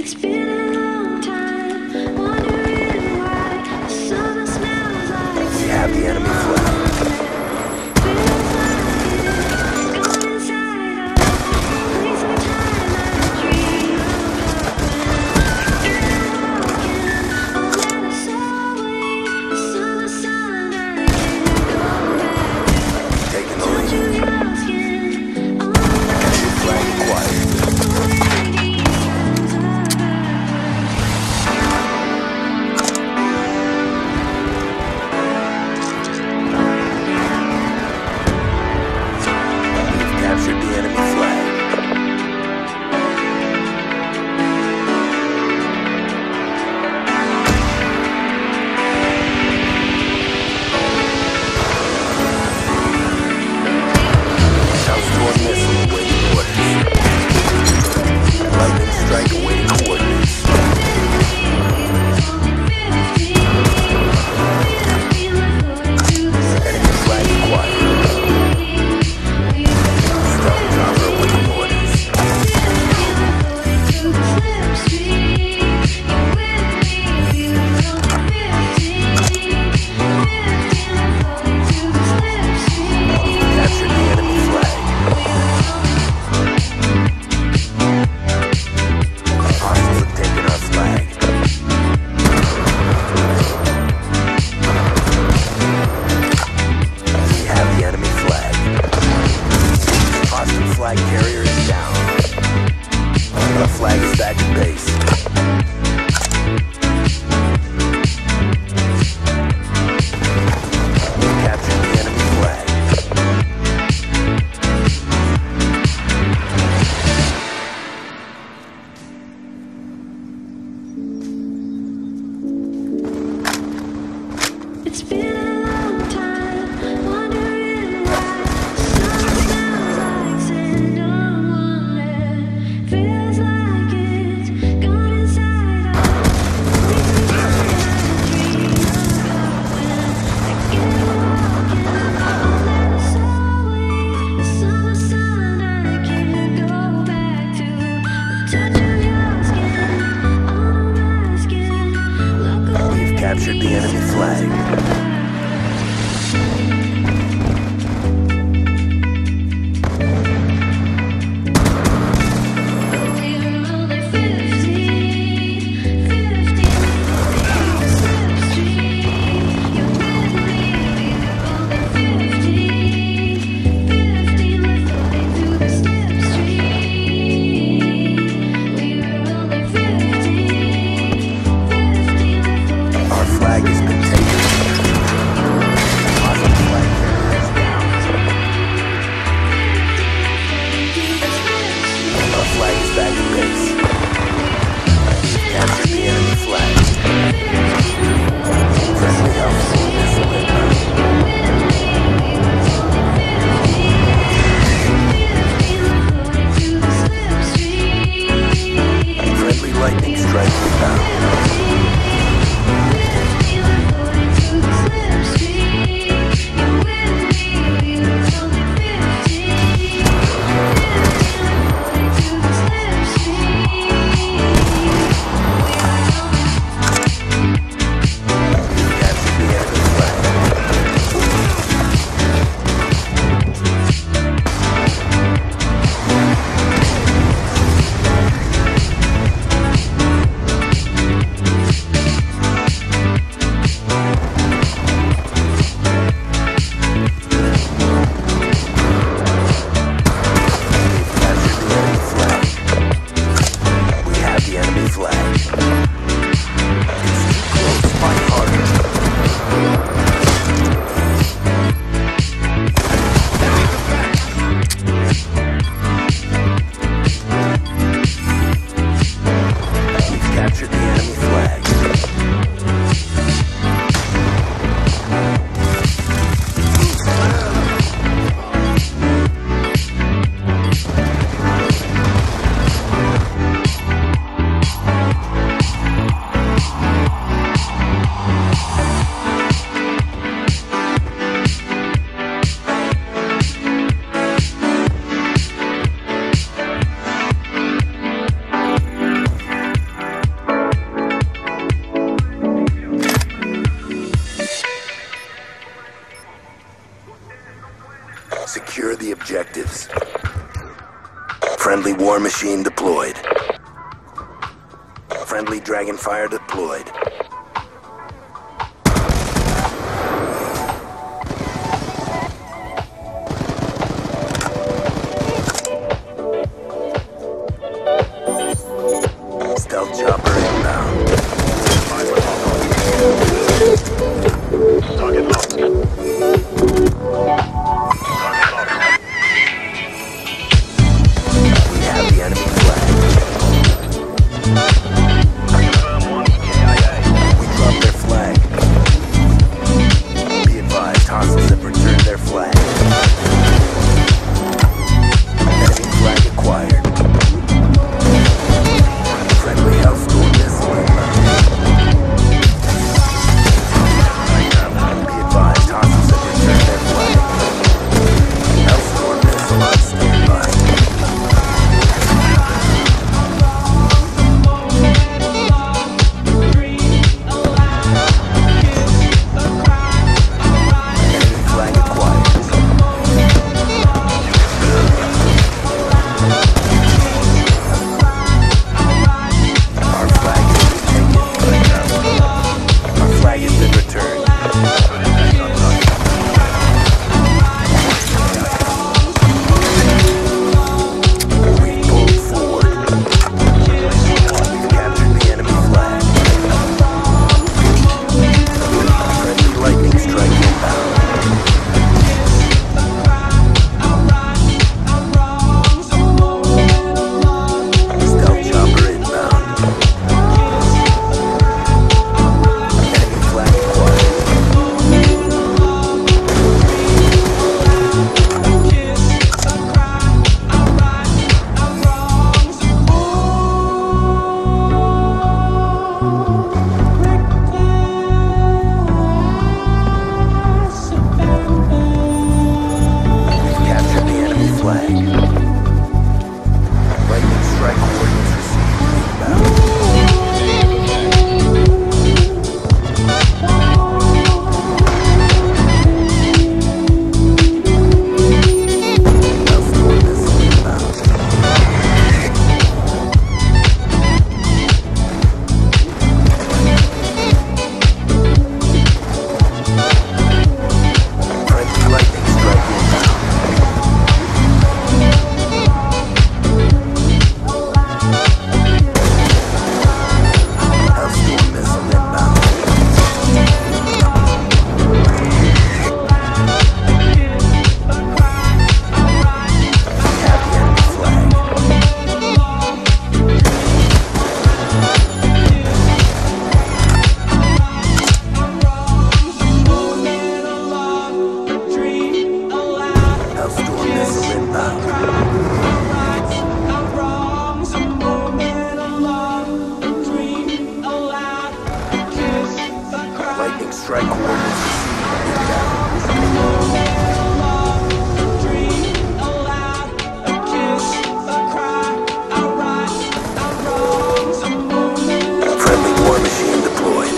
It's been a long time, wondering why the summer smells like We have the enemy flag. feels like it's gone inside us. Wasting time I dream of walking, oh let us away. The summer sun I can't go back. Taking the Touch lead. of your skin on Enemy flag acquired. We've captured the enemy flag. Southstorm missile awaiting orders. Lightning strike awaiting coordinates. Enemy flag acquired. Stealth chopper awaiting orders. Captured the enemy flag. Hostiles have taken our flag. We have the enemy flag. Hostile flag carrier is down. Our flag is back at base. We captured the enemy flag. It's been a long time, wondering why summer smells like sand on one bed. Feels like it's gone inside us. Wasting time I dream about when I get walking. Oh, let us away. The summer sun I can't go back to. The touch of your skin on my skin. Look away. We've captured the enemy flag. Our flag has been taken. Hostile Secure the objectives. Friendly war machine deployed. Friendly Dragonfire deployed. Stealth chopper inbound. Target locked. We have the enemy flag. Confirm 1 KIA. We dropped their flag. Be advised, hostiles have returned their flag. Enemy flag acquired. Friendly Hellstorm missile inbound. Be advised, hostiles have returned their flag. Hellstorm missile on standby. Enemy flag acquired. Our flag has been taken. Our flag has been returned. We pulled forward. We've captured the enemy flag. Friendly lightning strike inbound. Stealth chopper inbound. Enemy flag acquired. We've captured the enemy flag. Lightning strike coordinates received. Inbound. Hellstorm missile inbound. Friendly lightning strike inbound. Hellstorm missile inbound. We have the enemy flag. Hellstorm missile inbound. Lightning strike coordinates received. Inbound. Friendly war machine deployed.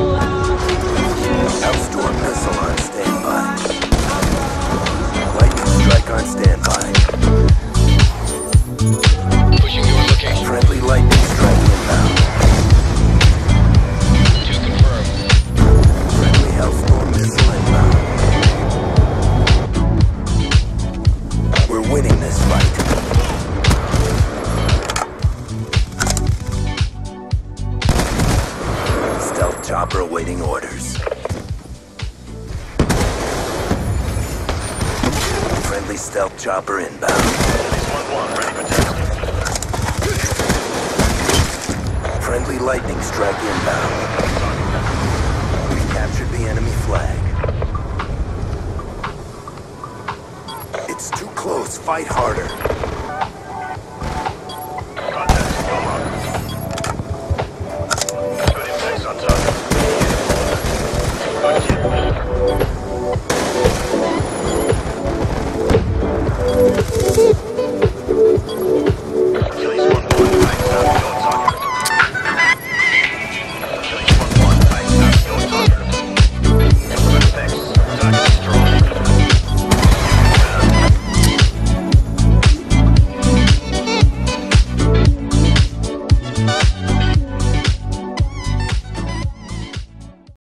Hellstorm missile on standby. Lightning strike on standby. Pushing your location Friendly lightning strike inbound. to confirm. Friendly Hellstorm missile inbound. We're winning this fight. Stealth chopper awaiting orders. Friendly stealth chopper inbound. Enemies 1-1, ready for takeoff. Friendly lightning strike inbound. We've captured the enemy flag. It's too close. Fight harder.